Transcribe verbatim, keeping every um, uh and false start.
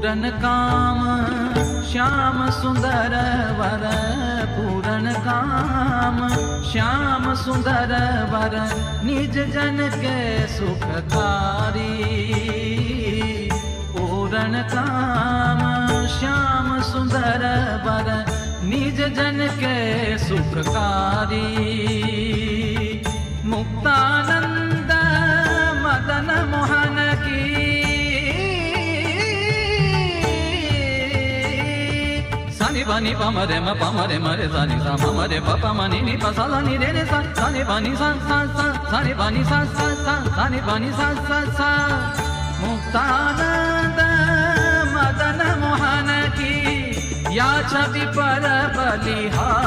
पूरन काम श्याम सुंदर वर, पूरन काम श्याम सुंदर वर, निज जन के सुखकारी। पूरन काम श्याम सुंदर वर, निज जन के सुखकारी। मुक्तानंद मदन मोहन की, सानी बानी पमरे म पमरे मरे सानी सा मरे पपा मनी नी प सा नी रे रे सा, सानी बानी सा सा सा, सानी बानी सा सा सा, सानी बानी सा सा सा। मुक्तानंद मदन मोहन की, या छवि पर बलिहारी।